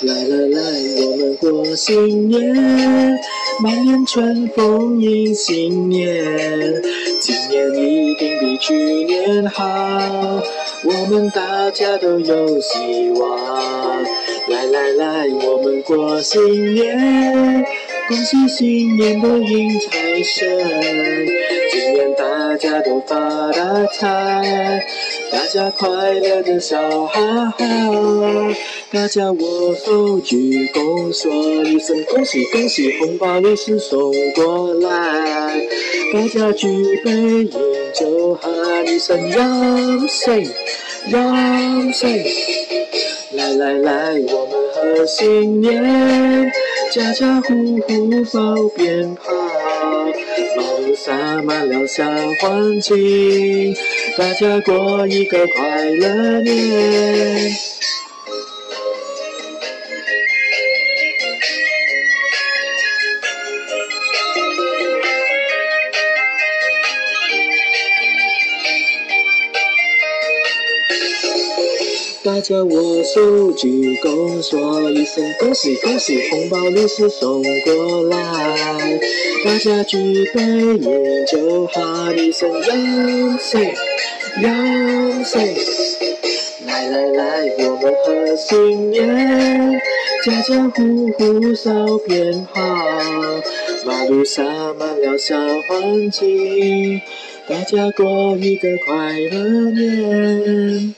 来来来，我们过新年，满面春风迎新年。今年一定比去年好，我们大家都有希望。来来来，我们过新年，恭喜新年都迎财神。今年大家都发大财，大家快乐的笑哈哈，大家握手鞠躬说一声恭喜恭喜，红包利是送过来，大家举杯饮酒喊一声阳岁阳岁，来来来，我们贺新年，家家户户放鞭炮，马路洒满了小黄金，大家过一个快乐年。大家握手鞠躬说一声恭喜恭喜，红包利是送过来，大家举杯饮酒喊一声阳岁阳岁，来来来，我们贺新年，家家户户烧鞭炮，马路洒满了小黄金，大家过一个快乐年。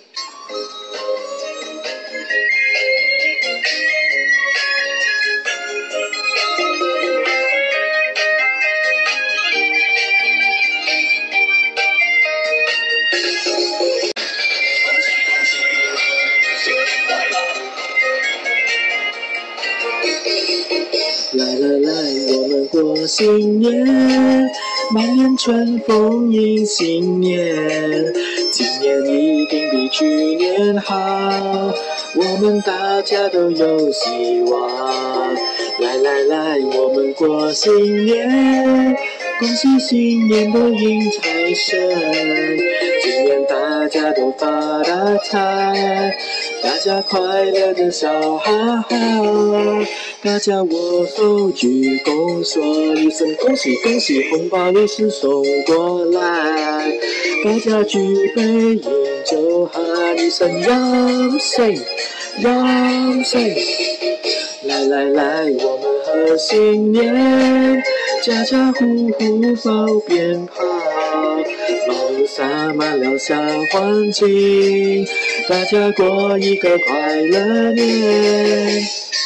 来来来，我们过新年，满面春风迎新年。今年一定比去年好，我们大家都有希望。来来来，我们过新年，恭喜新年都迎财神。今年大家都发大财，大家快乐的笑哈哈，大家握手鞠躬说一声恭喜恭喜，红包利是送过来，大家举杯饮酒喊一声阳岁阳岁，来来来，我们贺新年，家家户户放鞭炮，马路洒满了小黄金，大家过一个快乐年。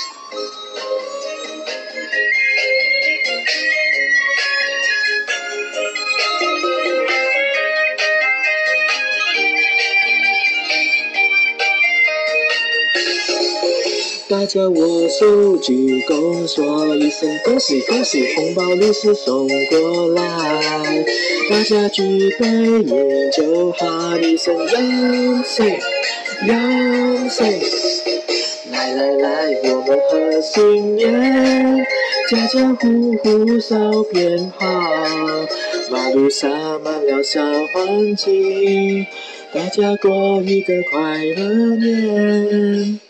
大家握手鞠躬说一声恭喜恭喜，红包利是送过来，大家举杯饮酒喊一声阳岁阳岁，来来来，我们贺新年，家家户户烧鞭炮，马路洒满了小黄金，大家过一个快乐年。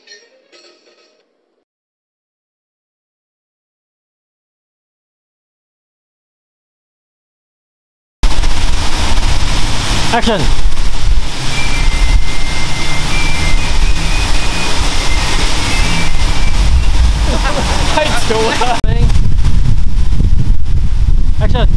Action! 太久了。Action!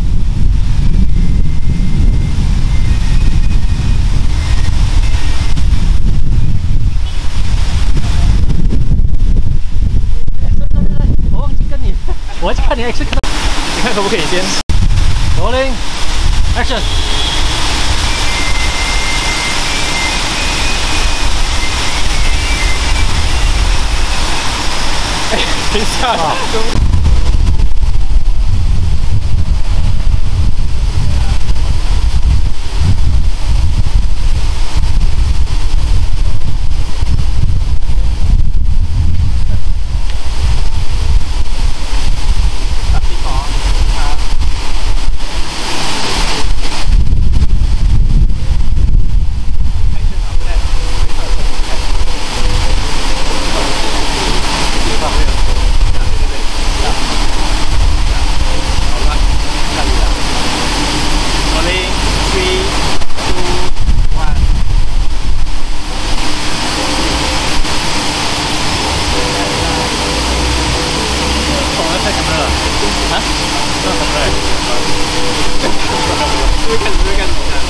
我忘记跟你，我还是看你 Action 看到，你看可不可以先 ？Rolling! Action! 等一下，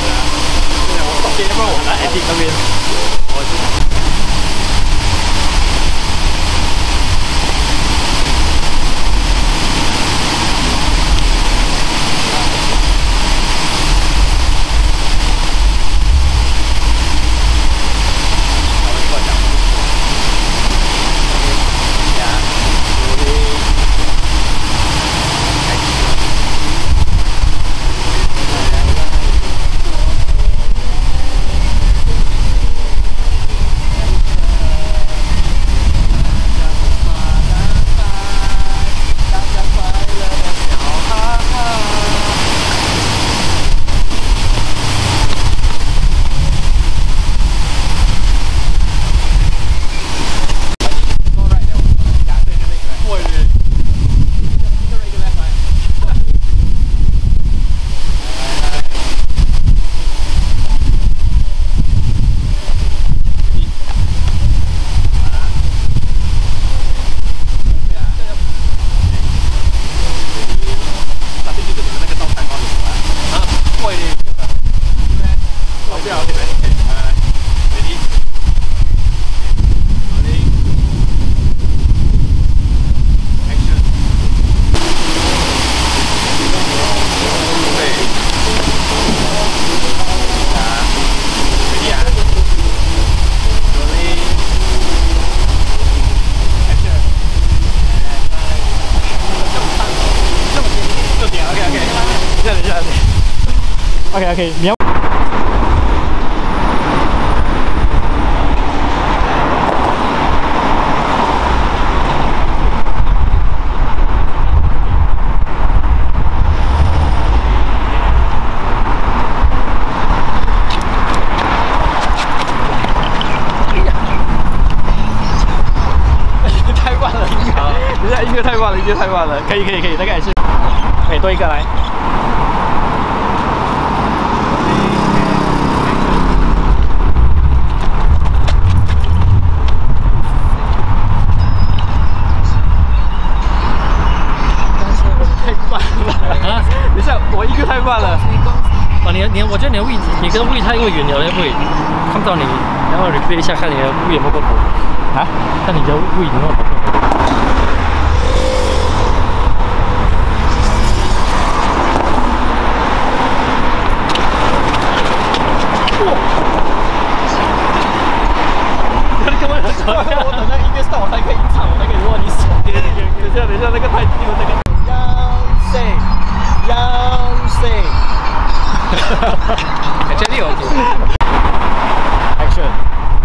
我手边，要不然我来 edit 那边。OK， 你要。太慢了，你这音乐太慢了，音乐太慢了，可以，大概是，可以多一个来。 等一下，我音乐太慢了。哦，我觉得你的位置，你跟位太过远了，会看不到你。然后你飞一下，看你的位有没有过头啊？看你的位有没有过头。我等那音乐上，我才可以唱，我才可以握你手。等一下，那个太低了，那个。 真的 OK。Action。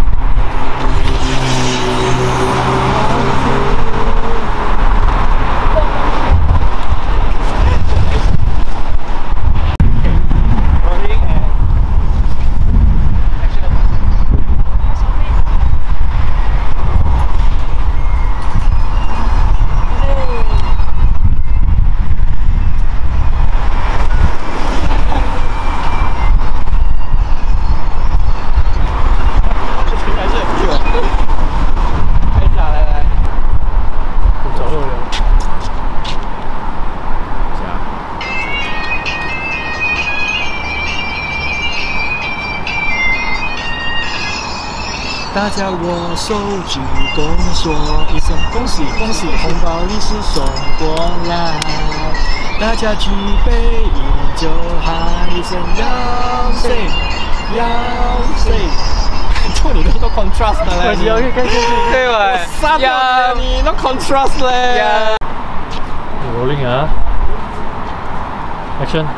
大家握手鞠躬说一声恭喜恭喜，红包利是送过来。大家举杯饮酒，喊一声要谁要谁。做你都 contrast 的嘞，对吧？杀掉你都 contrast 嘞。Rolling 啊 ，Action。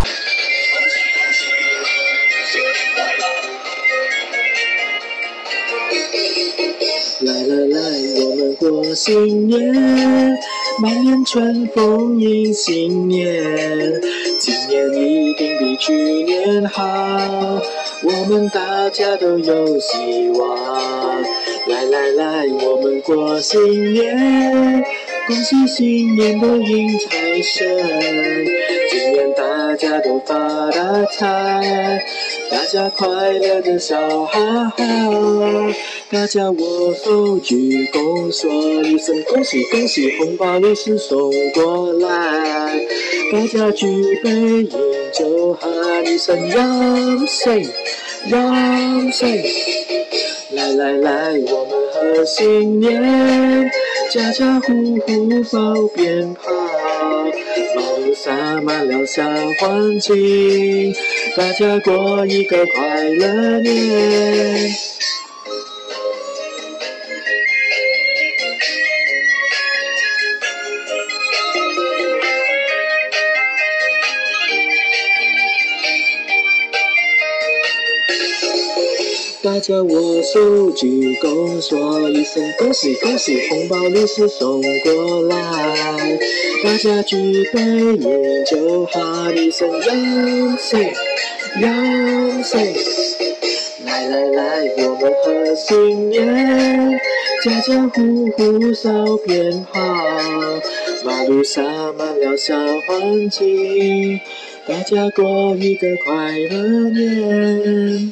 来来来，我们过新年，满脸春风迎新年。今年一定比去年好，我们大家都有希望。来来来，我们过新年，恭喜新年都迎财神，今年大家都发大财，大家快乐的笑哈哈。 大家握手鞠躬说一声恭喜恭喜，红包利是送过来。大家举杯饮酒喊一声让谁让谁，来来来，我们贺新年，家家户户放鞭炮，马路洒满了小黄金，大家过一个快乐年。大家握手鞠躬说一声恭喜恭喜，红包利是送过来。大家举杯饮酒喊一声让谁让谁，来来来，我们贺新年，家家户户烧鞭炮，马路洒满了小黄金，大家过一个快乐年。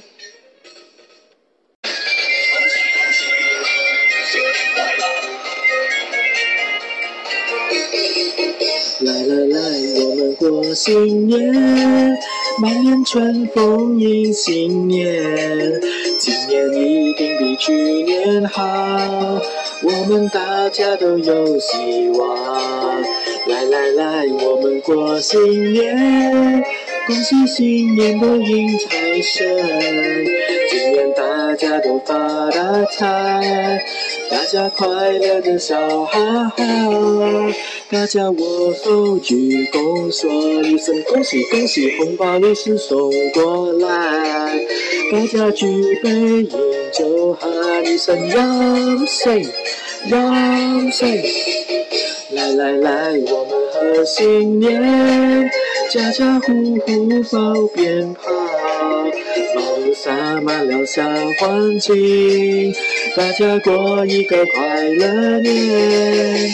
来来来，我们过新年，满面春风迎新年，今年一定比去年好，我们大家都有希望。来来来，我们过新年，恭喜新年都迎财神，今年大家都发大财，大家快乐的笑哈哈，大家握手鞠躬说一声恭喜恭喜，红包利是送过来。大家举杯饮酒喊一声让谁让谁，来来来，我们贺新年，家家户户放鞭炮，马路洒满了小黄金，大家过一个快乐年。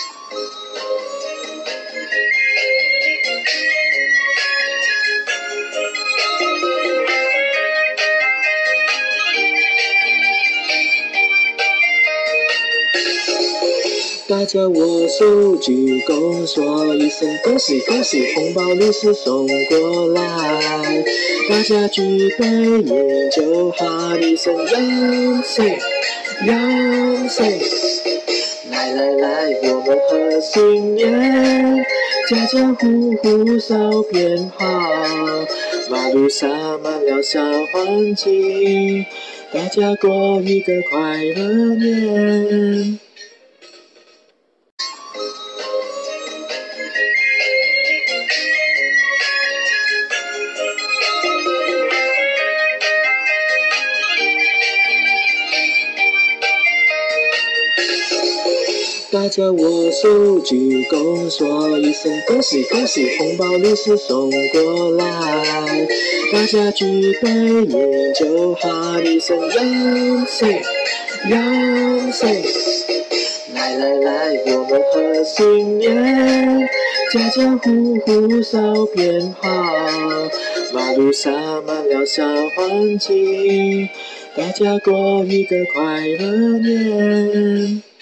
大家握手鞠躬说一声恭喜恭喜，红包利是送过来。大家举杯饮酒喊一声让谁让谁，来来来，我们贺新年，家家户户烧鞭炮，马路洒满了小黄金，大家过一个快乐年。大家握手鞠躬说一声恭喜恭喜，红包利是送过来。大家举杯饮酒喊一声让谁让谁，来来来，我们贺新年，家家户户烧鞭炮，马路洒满了小黄金，大家过一个快乐年。